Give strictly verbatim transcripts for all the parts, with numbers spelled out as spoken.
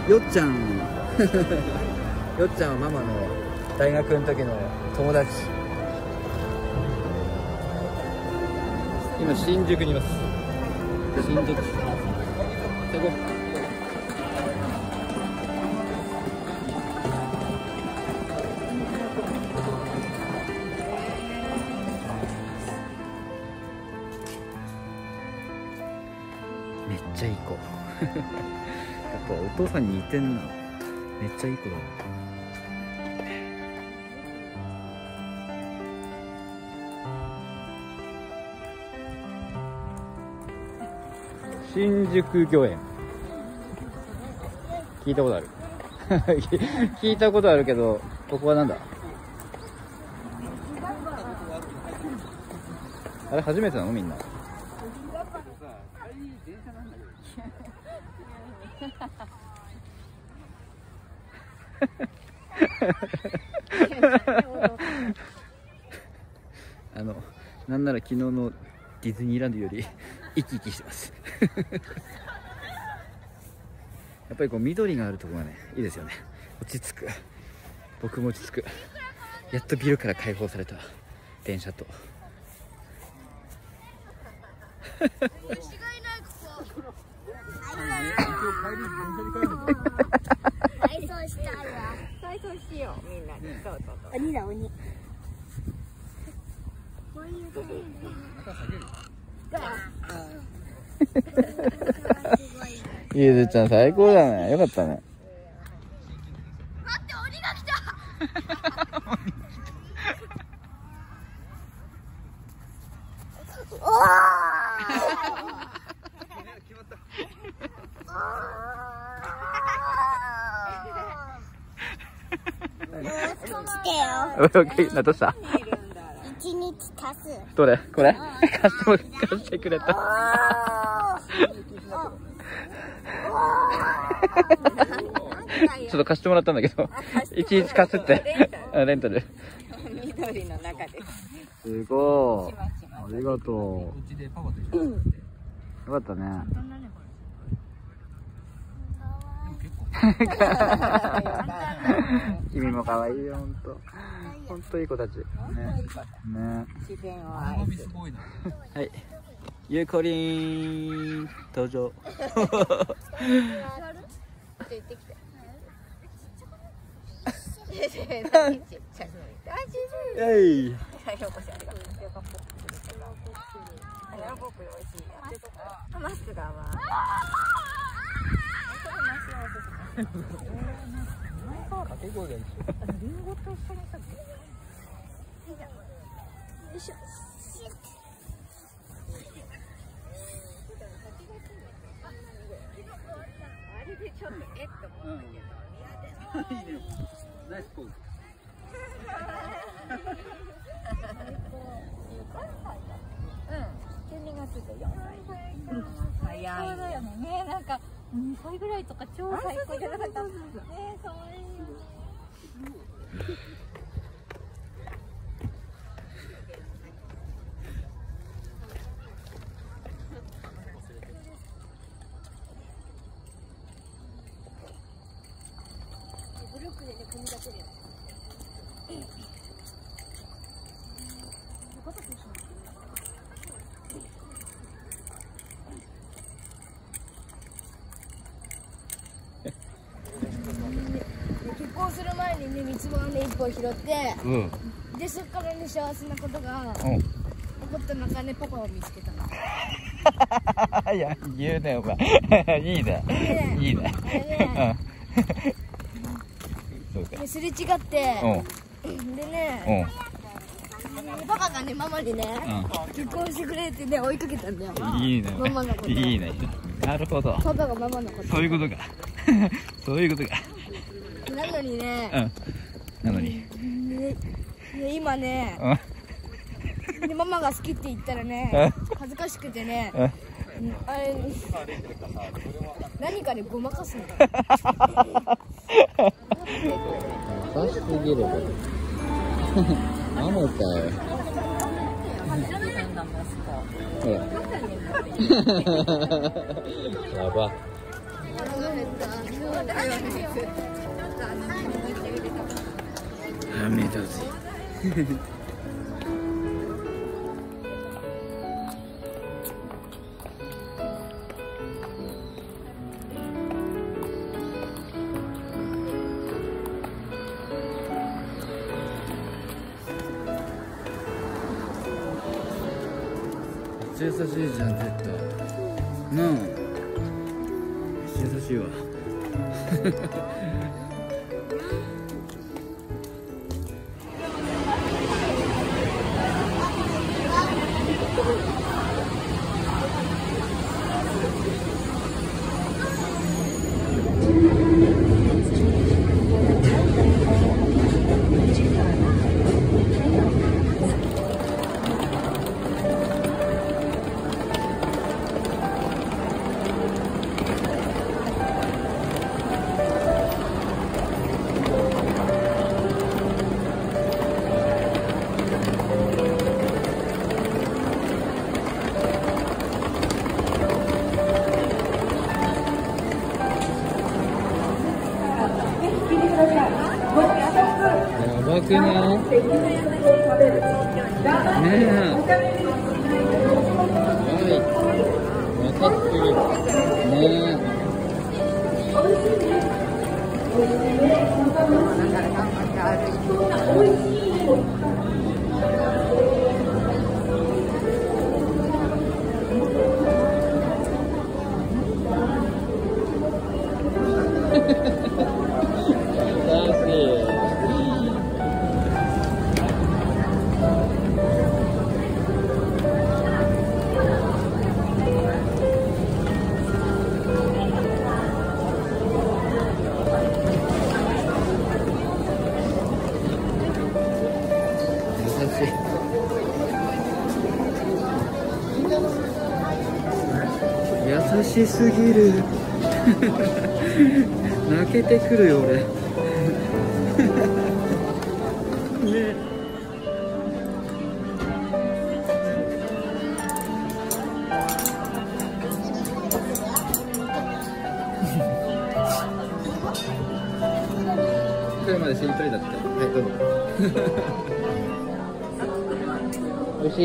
よっちゃんよっちゃんはママの大学の時の友達。今新宿にいます。新宿最高。めっちゃいい子やっぱお父さんに似てんな。めっちゃいい子だな。新宿御苑聞いたことある聞いたことあるけど、ここはなんだ。あれ初めてなのみんな。あのなんなら昨日のディズニーランドより生き生きしてますやっぱりこう緑があるところがねいいですよね。落ち着く。僕も落ち着く。やっとビルから解放された電車と体操したいわ。体操しようみんなで。そうそうそう。鬼だ鬼。 ゆずちゃん最高だね。よかったね。 待って鬼が来た。おー。 などうした？ 一日足す。 どれ？これ？貸しても貸してくれた。ちょっと貸してもらったんだけど、一日貸すってレンタル。 緑の中です。 すごい。ありがとう。よかったね。君も可愛いよ、本当。本当いい子たち。ね。ね。 自然を愛する。 はい。ゆうこりん登場。えい。 マスがまあ。 掛け声がいい。 リンゴと一緒にさ。よいしょ。あれでちょっとえっと思ったけど。いいね。ナイスポーズ。うん。じゅうにがつでよんさい。早い。そうだよね。ね、なんかにさいぐらいとか超最高じゃなかった。ね、可愛い。ブロックでね、組み立てるよね。結婚する前にね、三つ葉をね、一本拾って、うん、で、そっからね、幸せなことが起こった中ね、パパを見つけたの。 いや、言うね、お前。いいね。いいね。 すれ違って、でね、パパがね、ママにね、結婚してくれってね、追いかけたんだよ。 いいね。 ママのこと。 いいね。なるほど。 パパがママのこと。 そういうことか。そういうことか。 なのにね、 なのに。 今ね、ママが好きって言ったらね、恥ずかしくてね、あれ、何かでごまかすんだよ。 優しすぎる。マモかよ。やば。 雨だぜ。めっちゃ優しいじゃん、絶対。なあ、めっちゃ優しいわ。やばくない？ねえ。はい。分かってる。ねえ。優しすぎる。泣けてくるよ俺。ね。これまでしりとりだった。はい、どうぞ。美味しい？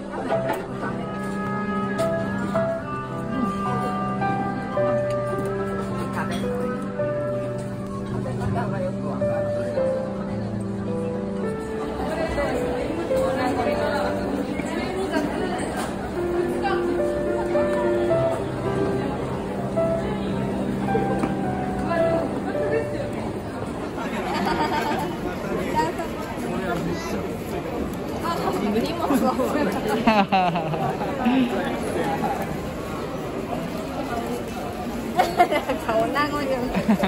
顔名残る。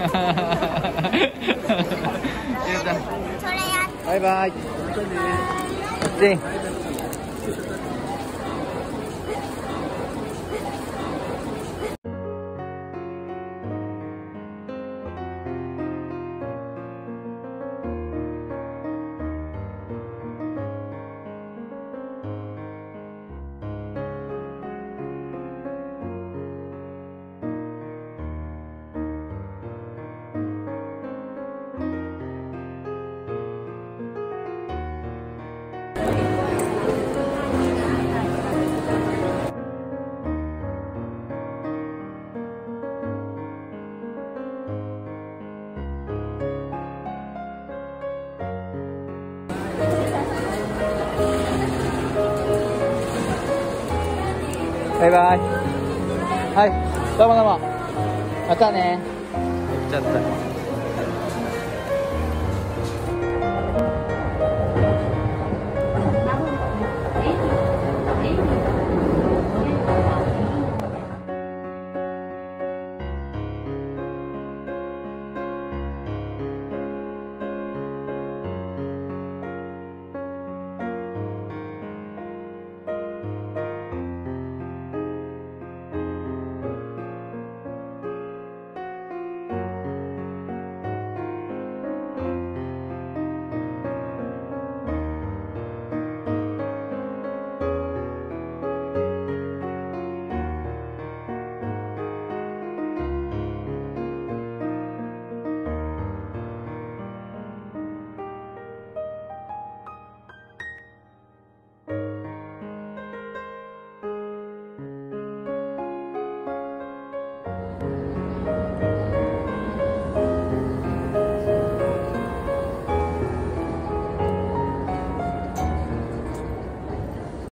バイバイ。バイバイ。はい、どうもどうも。またね。行っちゃった。